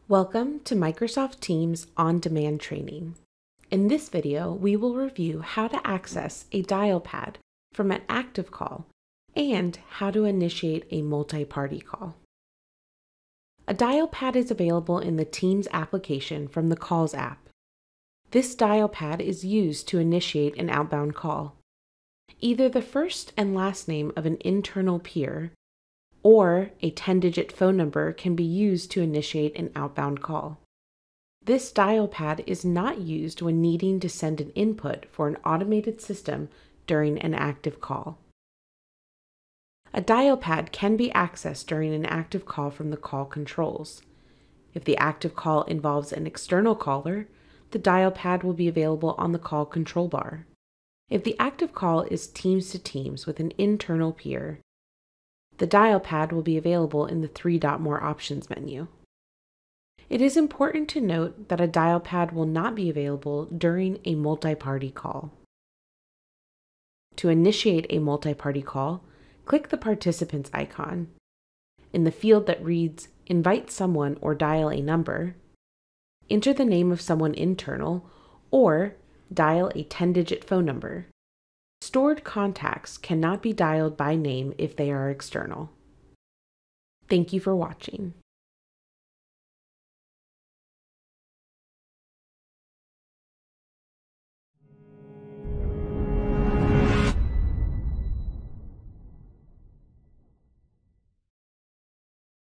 Welcome to Microsoft Teams On-Demand Training. In this video, we will review how to access a dial pad from an active call and how to initiate a multi-party call. A dial pad is available in the Teams application from the Calls app. This dial pad is used to initiate an outbound call. Either the first and last name of an internal peer or a 10-digit phone number can be used to initiate an outbound call. This dial pad is not used when needing to send an input for an automated system during an active call. A dial pad can be accessed during an active call from the call controls. If the active call involves an external caller, the dial pad will be available on the call control bar. If the active call is Teams to Teams with an internal peer, the dial pad will be available in the 3 More Options menu. It is important to note that a dial pad will not be available during a multi-party call. To initiate a multi-party call, click the participants icon. In the field that reads Invite Someone or Dial a Number, enter the name of someone internal or dial a 10-digit phone number. Stored contacts cannot be dialed by name if they are external. Thank you for watching.